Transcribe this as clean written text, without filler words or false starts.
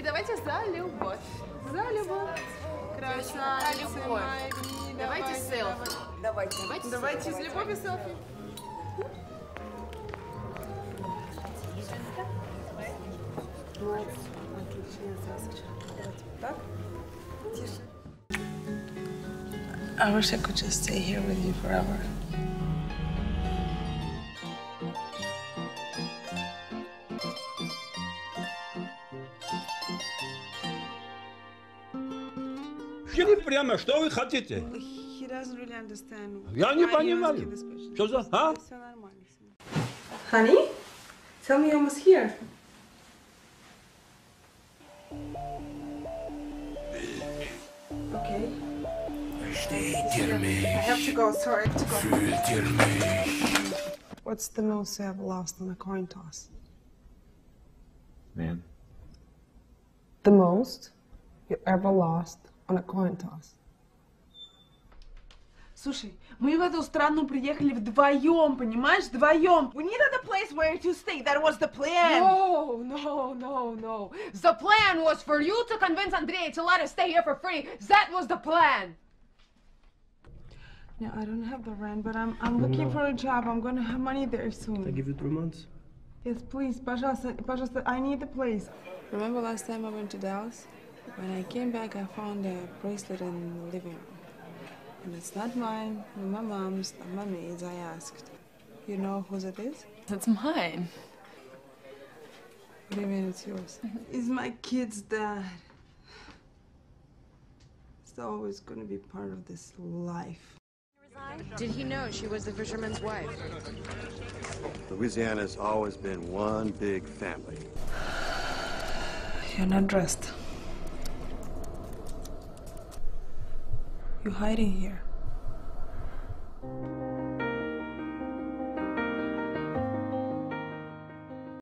давайте за любовь. За любовь. Красавица Мария. Давайте селфи. Давайте с любовью селфи. I wish I could just stay here with you forever. Скажите прямо, что вы хотите? He doesn't really understand. Я не понимаю. Что за... А? Honey, tell me you're almost here. Okay. Versteht ihr mich? I have to go. Sorry, I have to go. Fühlt ihr mich? What's the most you have lost on a coin toss? Man. The most you ever lost on a coin toss? Слушай, мы в эту страну приехали вдвоем, понимаешь? Вдвоем. We needed a place where to stay. That was the plan. No. The plan was for you to convince Andrei to let us stay here for free. That was the plan. No, I don't have the rent, but I'm looking for a job. I'm gonna have money there soon. I give you 3 months. Yes, please, пожалуйста, I need the place. Remember last time I went to Dallas? When I came back, I found a bracelet in the living room. And it's not mine, not my mom's, not my maid's. I asked. You know whose it is? It's mine. What do you mean it's yours? It's my kid's dad. It's always gonna be part of this life. Did he know she was the fisherman's wife? Louisiana's always been one big family. You're not dressed. You're hiding here.